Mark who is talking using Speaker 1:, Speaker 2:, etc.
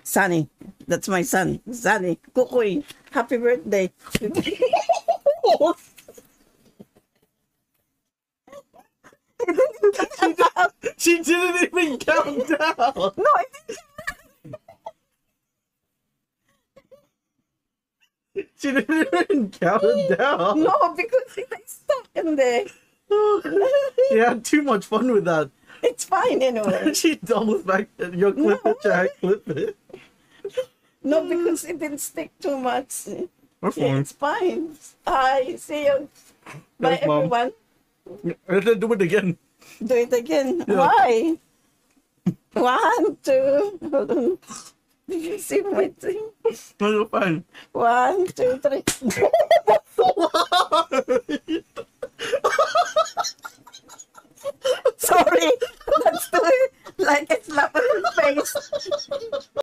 Speaker 1: Sunny. That's my son. Sunny. Kukoy. Happy birthday.
Speaker 2: She didn't even count down.
Speaker 1: No, I think
Speaker 2: She didn't even count it down.
Speaker 1: no, because it is stuck in there.
Speaker 2: She had too much fun with that.
Speaker 1: It's fine anyway.
Speaker 2: She doubles back. Your clip it, Jack. Clip it.
Speaker 1: No, because it didn't stick too much.
Speaker 2: We're
Speaker 1: Yeah,
Speaker 2: fine.
Speaker 1: it's fine. Hi, see you. Bye,
Speaker 2: Thanks, Mom.
Speaker 1: everyone.
Speaker 2: Let's do it again.
Speaker 1: Do it again.
Speaker 2: Yeah.
Speaker 1: Why? 1, 2. Hold on. Did you see my thing?
Speaker 2: No, you're fine.
Speaker 1: 1, 2, 3. Sorry. That's too like it's slap on his face.